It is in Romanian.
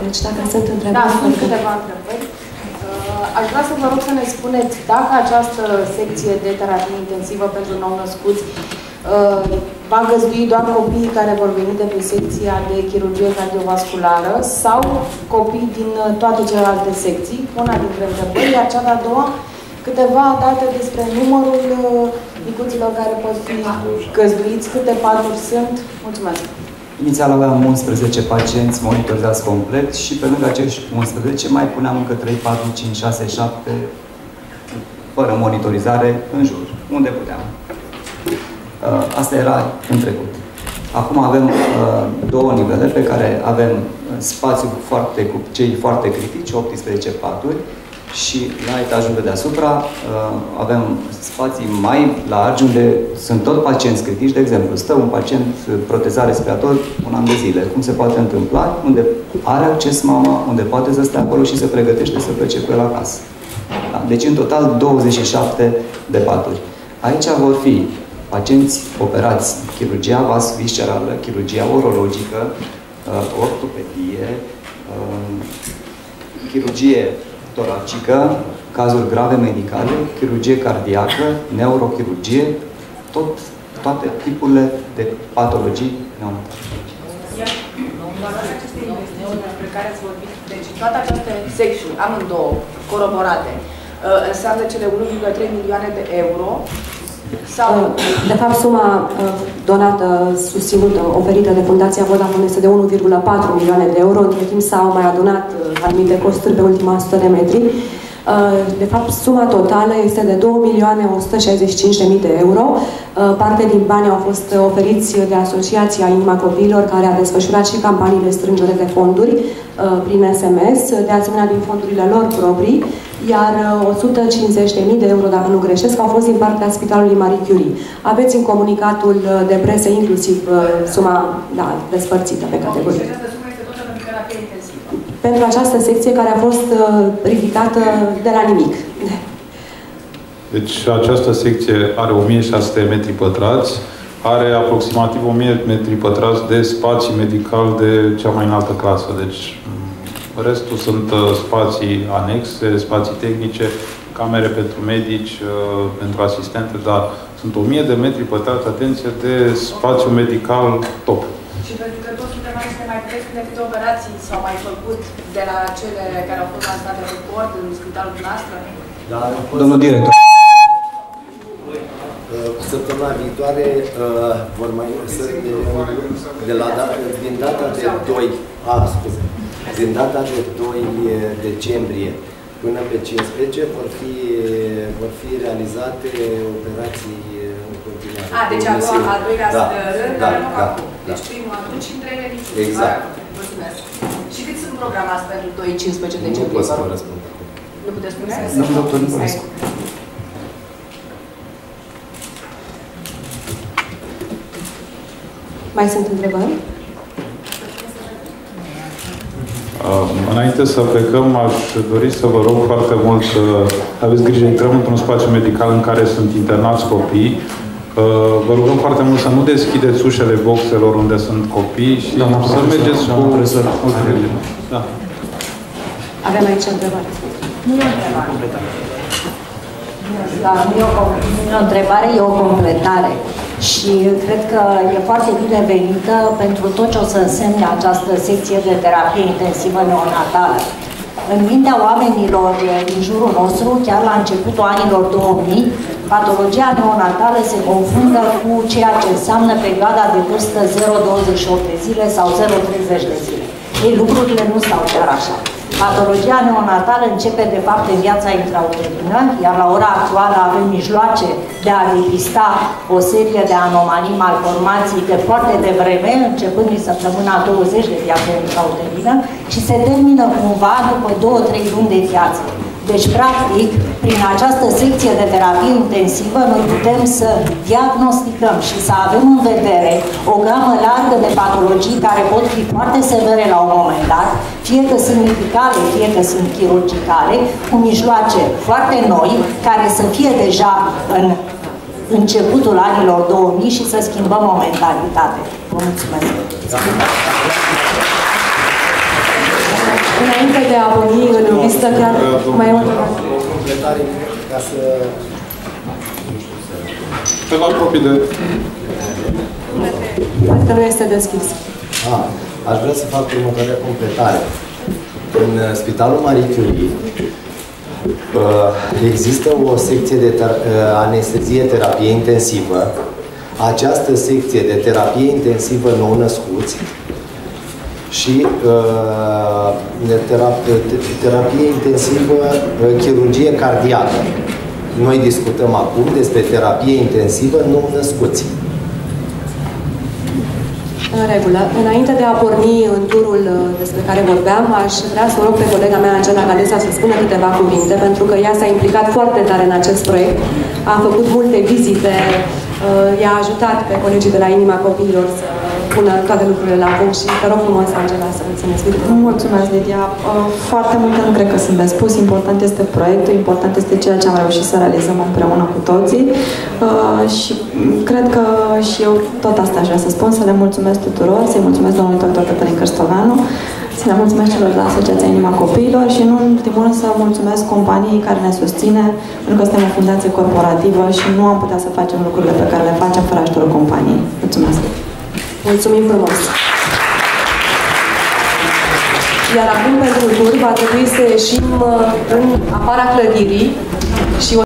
Deci, dacă sunt întrebări... Da, sunt câteva întrebări. Aș vrea să vă rog să ne spuneți dacă această secție de terapie intensivă pentru nou-născuți va găzdui doar copiii care vor veni de pe secția de chirurgie cardiovasculară sau copii din toate celelalte secții, una dintre întrebări, iar cea de-a doua, câteva date despre numărul micuților care pot fi găzduiți, câte paturi sunt. Mulțumesc! Inițial aveam 11 pacienți monitorizați complet și pe lângă acești 11 mai puneam încă 3, 4, 5, 6, 7 fără monitorizare în jur, unde puteam. Asta era în trecut. Acum avem două nivele pe care avem spațiu cu cei foarte critici, 18 paturi, și la etajul de deasupra avem spații mai largi unde sunt tot pacienți critici. De exemplu, stă un pacient protezat respirator un an de zile. Cum se poate întâmpla? Unde are acces mama, unde poate să stea acolo și se pregătește să plece cu el acasă. Da? Deci, în total, 27 de paturi. Aici vor fi pacienți operați, chirurgia vas-viscerală, chirurgia urologică, ortopedie, chirurgie toracică, cazuri grave medicale, chirurgie cardiacă, neurochirurgie, toate tipurile de patologii neonatale. Doar aceste investiții despre care ați vorbit, deci toate aceste secțiuni, amândouă, coroborate, înseamnă cele 1,3 milioane de euro. Sau... De fapt, suma donată, susținută, oferită de Fundația Vodafone este de 1,4 milioane de euro. Între timp s-au mai adunat anumite costuri pe ultima 100 de metri. De fapt, suma totală este de 2.165.000 de euro. Parte din bani au fost oferiți de Asociația Inima Copiilor, care a desfășurat și campanii de strângere de fonduri prin SMS, de asemenea din fondurile lor proprii, iar 150.000 de euro, dacă nu greșesc, au fost din partea Spitalului Marie Curie. Aveți în comunicatul de presă inclusiv suma despărțită pe categorii. Pentru această secție care a fost ridicată de la nimic. Deci această secție are 1600 metri pătrați, are aproximativ 1000 metri pătrați de spații medical de cea mai înaltă clasă. Deci restul sunt spații anexe, spații tehnice, camere pentru medici, pentru asistente, dar sunt 1000 de metri pătrați, atenție, de spațiu medical top. Și pentru că toți suntem aici de mai puteți spune câte operații s-au mai făcut de la cele care au fost lansate pe bord în spitalul noastră? Da, domnul director. Săptămâna viitoare vor mai din data de 2 decembrie până pe 15 vor fi realizate operații în continuare. Deci al doilea rând, dar nu acum. Deci primul atunci și 3 revizii. Exact. Mulțumesc. Și cât sunt programați pentru 2-15 decembrie? Nu pot să vă răspund acum. Nu puteți spune? Nu, doctor Niculescu. Mai sunt întrebări? Înainte să plecăm, aș dori să vă rog foarte mult să aveți grijă. Intrăm într-un spațiu medical în care sunt internați copii. Vă rugăm foarte mult să nu deschideți ușele boxelor unde sunt copii și să mergeți cu... Da. Avem aici întrebare. Nu e o întrebare. Da, nu e o întrebare, e o completare. Și cred că e foarte binevenită pentru tot ce o să însemne această secție de terapie intensivă neonatală. În mintea oamenilor din jurul nostru, chiar la începutul anilor 2000, patologia neonatală se confundă cu ceea ce înseamnă perioada de vârstă 0-28 de zile sau 0-30 de zile. Ei, lucrurile nu stau chiar așa. Patologia neonatală începe, de fapt, în viața intrauterină, iar la ora actuală avem mijloace de a depista o serie de anomalii, malformații de foarte devreme, începând din săptămâna 20 de viață intrauterină și se termină cumva după 2-3 luni de viață. Deci, practic, prin această secție de terapie intensivă, noi putem să diagnosticăm și să avem în vedere o gamă largă de patologii care pot fi foarte severe la un moment dat, fie că sunt medicale, fie că sunt chirurgicale, cu mijloace foarte noi, care să fie deja în începutul anilor 2000 și să schimbăm o mentalitate. Vă mulțumesc! înainte de a porni în listă, chiar mai e o completare ca să... Pe la copii de... Că nu este deschis. Aș vrea să fac următoarea completare. În Spitalul Marie Curie există o secție de anestezie-terapie intensivă. Această secție de terapie intensivă nou-născuți și terapie intensivă chirurgie cardiacă. Noi discutăm acum despre terapie intensivă nou-născuți. În regulă. Înainte de a porni în turul despre care vorbeam, aș vrea să o rog pe colega mea, Angela Galesa, să spună câteva cuvinte, pentru că ea s-a implicat foarte tare în acest proiect. A făcut multe vizite, i-a ajutat pe colegii de la Inima Copiilor să pună toate lucrurile la punct și te rog frumos, Angela, să ne spui. Mulțumesc, Lidia. Foarte multe nu cred că sunt de spus. Important este proiectul, important este ceea ce am reușit să realizăm împreună cu toții. Și cred că și eu tot asta aș vrea să spun, să le mulțumesc tuturor, să-i mulțumesc domnului doctor Cătălin Cârstoveanu, să le mulțumesc celor de la Asociația Inima Copiilor și, în ultimul rând, să mulțumesc companiei care ne susține, pentru că suntem o fundație corporativă și nu am putea să facem lucrurile pe care le facem fără ajutorul companiei. Mulțumesc! Mulțumim frumos! Iar acum, pentru tur, va trebui să ieșim în afara clădirii și